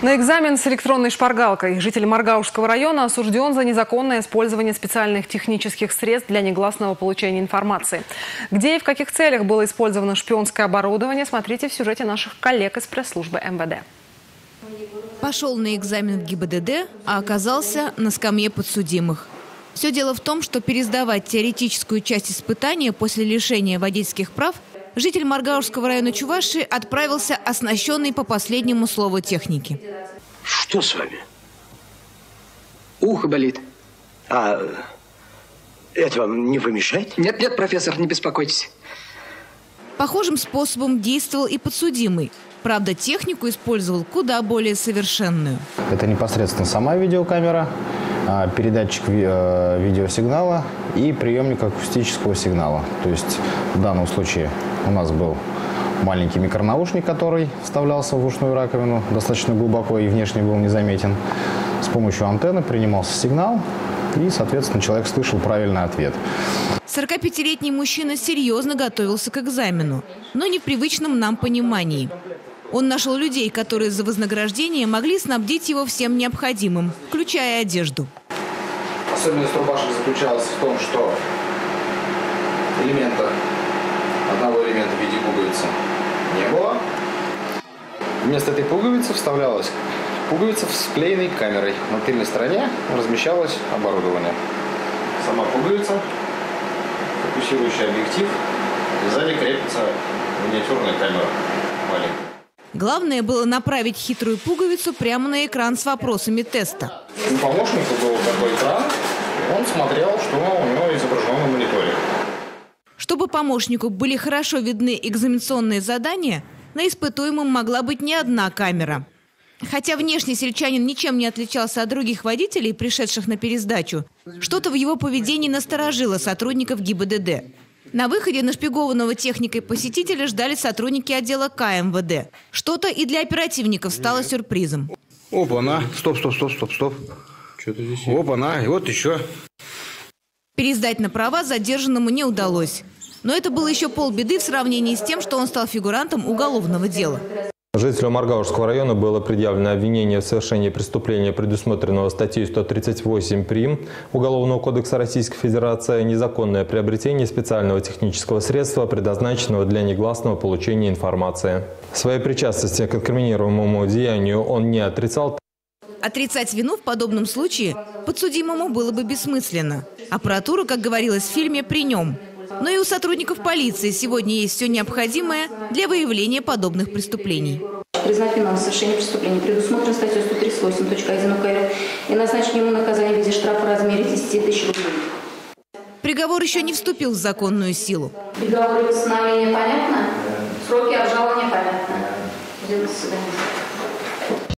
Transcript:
На экзамен с электронной шпаргалкой житель Маргаушского района осужден за незаконное использование специальных технических средств для негласного получения информации. Где и в каких целях было использовано шпионское оборудование, смотрите в сюжете наших коллег из пресс-службы МВД. Пошел на экзамен в ГИБДД, а оказался на скамье подсудимых. Все дело в том, что пересдавать теоретическую часть испытания после лишения водительских прав житель Маргаушского района Чувашии отправился оснащенный по последнему слову техники. Что с вами? Ухо болит. А это вам не помешает? Нет, профессор, не беспокойтесь. Похожим способом действовал и подсудимый. Правда, технику использовал куда более совершенную. Это непосредственно сама видеокамера, передатчик видеосигнала и приемник акустического сигнала. То есть в данном случае у нас был маленький микронаушник, который вставлялся в ушную раковину достаточно глубоко и внешне был незаметен. С помощью антенны принимался сигнал, и, соответственно, человек слышал правильный ответ. 45-летний мужчина серьезно готовился к экзамену, но не в привычном нам понимании. Он нашел людей, которые за вознаграждение могли снабдить его всем необходимым, включая одежду. Особенность рубашек заключалась в том, что одного элемента в виде пуговицы не было. Вместо этой пуговицы вставлялась пуговица с вклеенной камерой. На тыльной стороне размещалось оборудование. Сама пуговица, фокусирующий объектив, и сзади крепится миниатюрная камера маленькая. Главное было направить хитрую пуговицу прямо на экран с вопросами теста. У помощника был такой экран, он смотрел, что у него изображено на мониторе. Чтобы помощнику были хорошо видны экзаменационные задания, на испытуемом могла быть не одна камера. Хотя внешне сельчанин ничем не отличался от других водителей, пришедших на пересдачу, что-то в его поведении насторожило сотрудников ГИБДД. На выходе нашпигованного техникой посетителя ждали сотрудники отдела КМВД. Что-то и для оперативников стало сюрпризом. Опа-на, стоп. Что-то здесь. Опа-на, и вот еще. Пересдать на права задержанному не удалось. Но это было еще полбеды в сравнении с тем, что он стал фигурантом уголовного дела. Жителю Маргаушского района было предъявлено обвинение в совершении преступления, предусмотренного статьей 138 прим. Уголовного кодекса Российской Федерации, незаконное приобретение специального технического средства, предназначенного для негласного получения информации. Своей причастности к инкриминируемому деянию он не отрицал. Отрицать вину в подобном случае подсудимому было бы бессмысленно. Аппаратура, как говорилось в фильме, при нем. Но и у сотрудников полиции сегодня есть все необходимое для выявления подобных преступлений. Признать виновным в совершении преступления предусмотрено статьей 138.1 УК РФ и назначить ему наказание в виде штрафа в размере 10 тысяч рублей. Приговор еще не вступил в законную силу. Приговор и постановление понятно? Сроки обжалования понятны. До свидания.